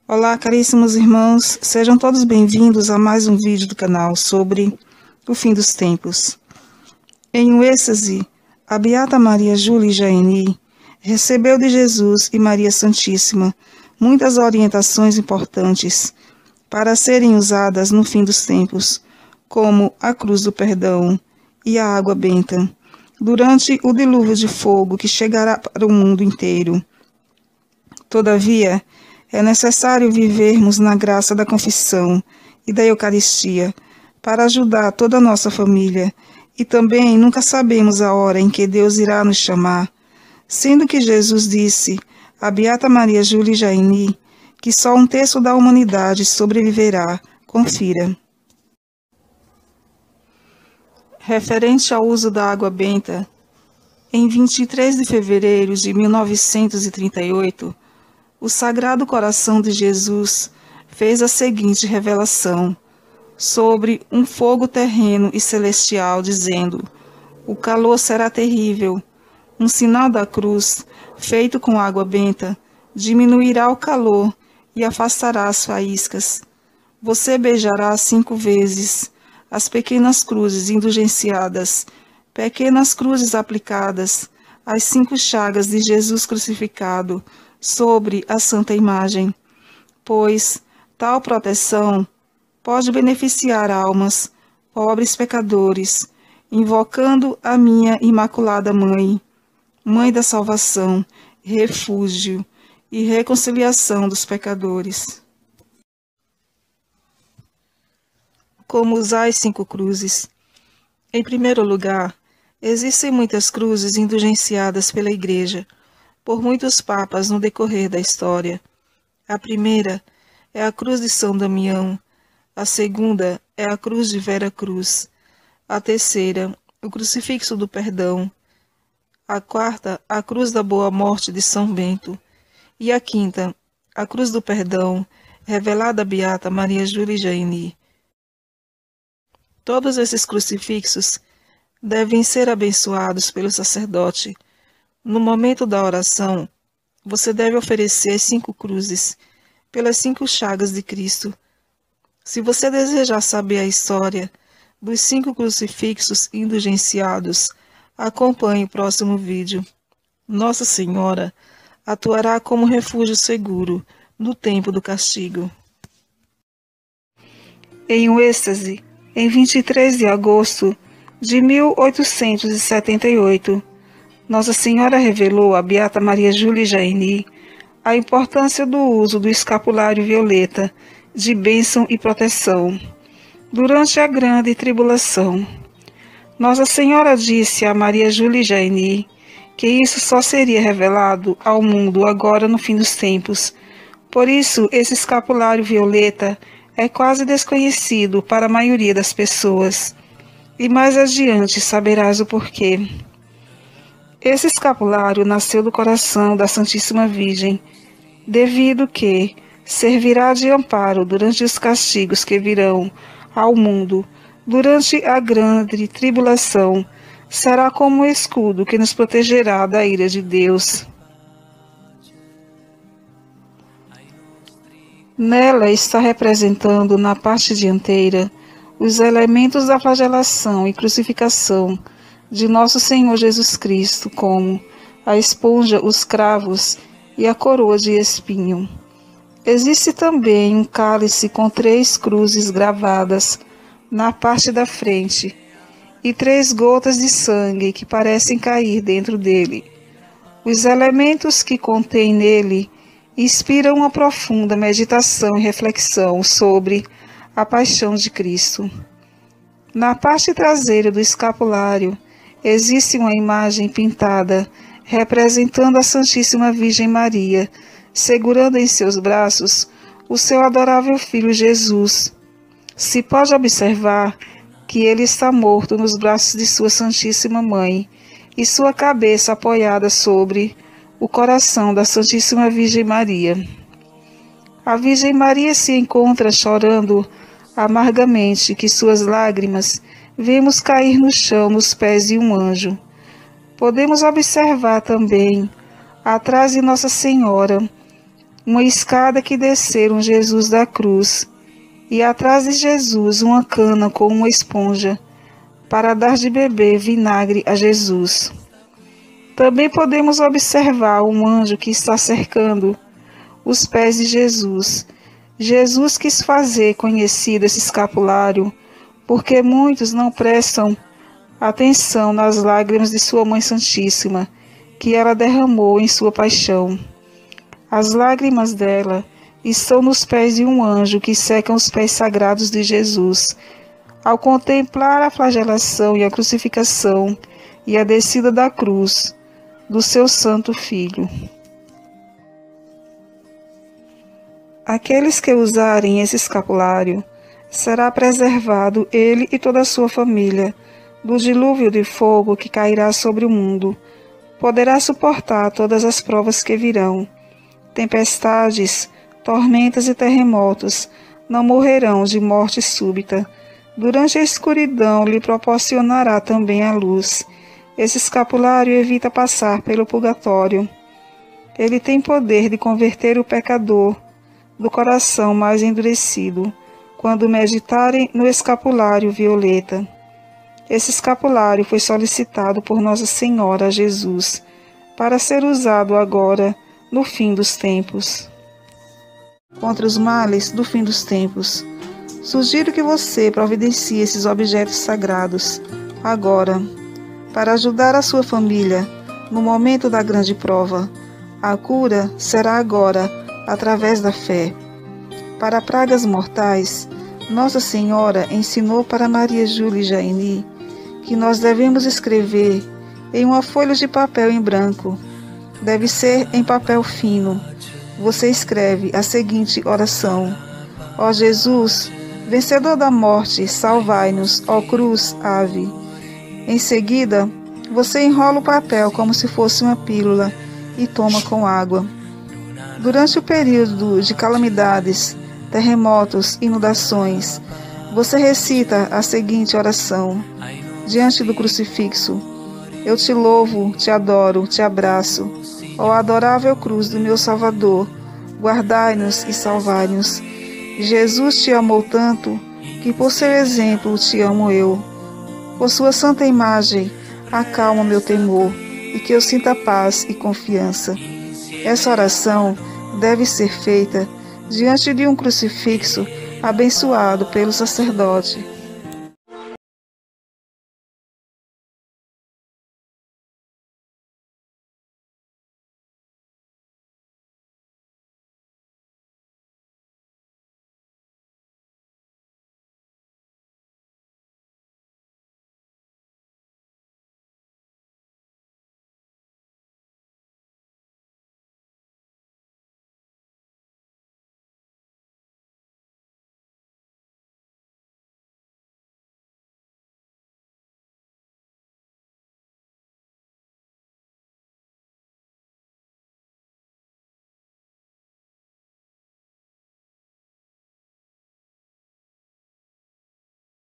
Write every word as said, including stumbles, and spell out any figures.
Olá, caríssimos irmãos, sejam todos bem-vindos a mais um vídeo do canal sobre o fim dos tempos. Em um êxtase, a Beata Maria Júlia Jaini recebeu de Jesus e Maria Santíssima muitas orientações importantes para serem usadas no fim dos tempos, como a cruz do perdão e a água benta, durante o dilúvio de fogo que chegará para o mundo inteiro. Todavia, é necessário vivermos na graça da confissão e da Eucaristia para ajudar toda a nossa família, e também nunca sabemos a hora em que Deus irá nos chamar, sendo que Jesus disse a Beata Maria Júlia Jaini que só um terço da humanidade sobreviverá. Confira. Referente ao uso da água benta, em vinte e três de fevereiro de mil novecentos e trinta e oito, o Sagrado Coração de Jesus fez a seguinte revelação sobre um fogo terreno e celestial, dizendo: o calor será terrível. Um sinal da cruz, feito com água benta, diminuirá o calor e afastará as faíscas. Você beijará cinco vezes as pequenas cruzes indulgenciadas, pequenas cruzes aplicadas às cinco chagas de Jesus crucificado sobre a santa imagem, pois tal proteção pode beneficiar almas, pobres pecadores, invocando a minha Imaculada Mãe, Mãe da salvação, refúgio e reconciliação dos pecadores. Como usar as cinco cruzes? Em primeiro lugar, existem muitas cruzes indulgenciadas pela Igreja por muitos papas no decorrer da história. A primeira é a cruz de São Damião, a segunda é a cruz de Vera Cruz, a terceira, o crucifixo do perdão, a quarta, a cruz da Boa Morte de São Bento, e a quinta, a cruz do perdão, revelada a Beata Maria Júlia Jaini. Todos esses crucifixos devem ser abençoados pelo sacerdote. No momento da oração, você deve oferecer as cinco cruzes pelas cinco chagas de Cristo. Se você desejar saber a história dos cinco crucifixos indulgenciados, acompanhe o próximo vídeo. Nossa Senhora atuará como refúgio seguro no tempo do castigo. Em um êxtase, em vinte e três de agosto de mil oitocentos e setenta e oito, Nossa Senhora revelou a Beata Maria Júlia Jaini a importância do uso do escapulário violeta de bênção e proteção durante a grande tribulação. Nossa Senhora disse a Maria Júlia Jaini que isso só seria revelado ao mundo agora no fim dos tempos. Por isso, esse escapulário violeta é quase desconhecido para a maioria das pessoas. E mais adiante saberás o porquê. Esse escapulário nasceu do coração da Santíssima Virgem, devido que servirá de amparo durante os castigos que virão ao mundo, durante a grande tribulação, será como um escudo que nos protegerá da ira de Deus. Nela está representando, na parte dianteira, os elementos da flagelação e crucificação de nosso Senhor Jesus Cristo, como a esponja, os cravos e a coroa de espinho. Existe também um cálice com três cruzes gravadas na parte da frente e três gotas de sangue que parecem cair dentro dele. Os elementos que contém nele inspiram uma profunda meditação e reflexão sobre a paixão de Cristo. Na parte traseira do escapulário existe uma imagem pintada representando a Santíssima Virgem Maria, segurando em seus braços o seu adorável Filho Jesus. Se pode observar que ele está morto nos braços de sua Santíssima Mãe e sua cabeça apoiada sobre o coração da Santíssima Virgem Maria. A Virgem Maria se encontra chorando amargamente, que suas lágrimas vemos cair no chão nos pés de um anjo. Podemos observar também, atrás de Nossa Senhora, uma escada que desceram Jesus da cruz, e atrás de Jesus uma cana com uma esponja, para dar de beber vinagre a Jesus. Também podemos observar um anjo que está cercando os pés de Jesus. Jesus quis fazer conhecido esse escapulário, porque muitos não prestam atenção nas lágrimas de sua Mãe Santíssima, que ela derramou em sua paixão. As lágrimas dela estão nos pés de um anjo que seca os pés sagrados de Jesus, ao contemplar a flagelação e a crucificação e a descida da cruz do seu Santo Filho. Aqueles que usarem esse escapulário, será preservado ele e toda a sua família do dilúvio de fogo que cairá sobre o mundo. Poderá suportar todas as provas que virão. Tempestades, tormentas e terremotos não morrerão de morte súbita. Durante a escuridão lhe proporcionará também a luz. Esse escapulário evita passar pelo purgatório. Ele tem poder de converter o pecador do coração mais endurecido, quando meditarem no escapulário violeta. Esse escapulário foi solicitado por Nossa Senhora a Jesus, para ser usado agora, no fim dos tempos. Contra os males do fim dos tempos, sugiro que você providencie esses objetos sagrados, agora, para ajudar a sua família, no momento da grande prova. A cura será agora, através da fé. Para pragas mortais, Nossa Senhora ensinou para Maria Júlia e Jaini que nós devemos escrever em uma folha de papel em branco. Deve ser em papel fino. Você escreve a seguinte oração: Ó Jesus, vencedor da morte, salvai-nos, ó cruz, ave. Em seguida, você enrola o papel como se fosse uma pílula e toma com água. Durante o período de calamidades, terremotos, inundações, você recita a seguinte oração: diante do crucifixo: eu te louvo, te adoro, te abraço, ó adorável cruz do meu Salvador, guardai-nos e salvai-nos. Jesus te amou tanto que por seu exemplo te amo eu. Por sua santa imagem, acalma meu temor e que eu sinta paz e confiança. Essa oração deve ser feita diante de um crucifixo abençoado pelo sacerdote.